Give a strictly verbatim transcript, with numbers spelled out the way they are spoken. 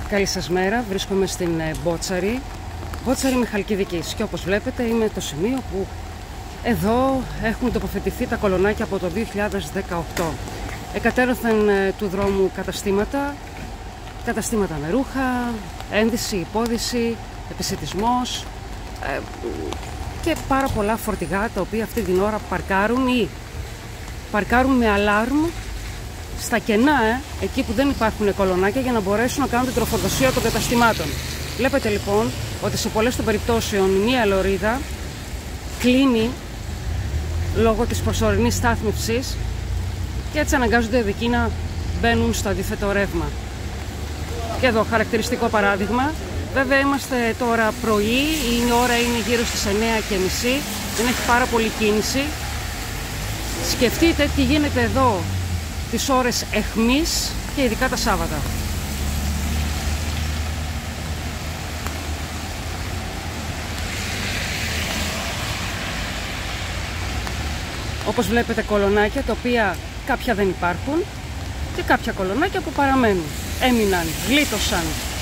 Καλή σας μέρα, βρίσκομαι στην Μπότσαρη, Μπότσαρη με Χαλκιδικής και όπως βλέπετε είμαι το σημείο που εδώ έχουν τοποθετηθεί τα κολονάκια από το δύο χιλιάδες δεκαοκτώ. Εκατέρωθεν του δρόμου καταστήματα, καταστήματα με ρούχα, ένδυση, υπόδυση, επισιτισμός ε, και πάρα πολλά φορτηγά τα οποία αυτή την ώρα παρκάρουν ή παρκάρουν με αλάρμ στα κενά, ε, εκεί που δεν υπάρχουν κολονάκια, για να μπορέσουν να κάνουν την τροφοδοσία των καταστημάτων. Βλέπετε λοιπόν ότι σε πολλές των περιπτώσεων μία λωρίδα κλείνει λόγω της προσωρινής στάθμευσης και έτσι αναγκάζονται εκεί να μπαίνουν στο αντίθετο ρεύμα. Και εδώ χαρακτηριστικό παράδειγμα. Βέβαια είμαστε τώρα πρωί, η ώρα είναι γύρω στις εννιά και μισή, δεν έχει πάρα πολύ κίνηση. Σκεφτείτε τι γίνεται εδώ τις ώρες αιχμής και ειδικά τα Σάββατα. Όπως βλέπετε κολονάκια τα οποία κάποια δεν υπάρχουν και κάποια κολονάκια που παραμένουν. Έμειναν, γλίτωσαν.